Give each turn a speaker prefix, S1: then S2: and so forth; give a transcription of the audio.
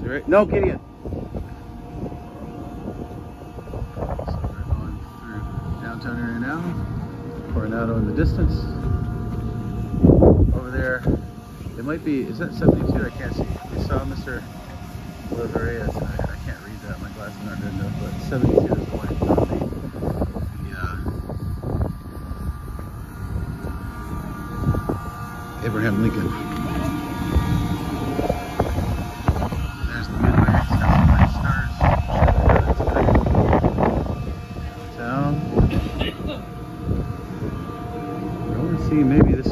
S1: Right? No, Gideon. So we're going through downtown area now. Coronado in the distance. Over there, it might be, is that 72? I can't see. We saw Mr. Liveria. I can't read that. My glasses aren't good enough, but 72 is the one in front of me. Abraham Lincoln. There's the midway. It's got some nice stars. Downtown. I want to see maybe this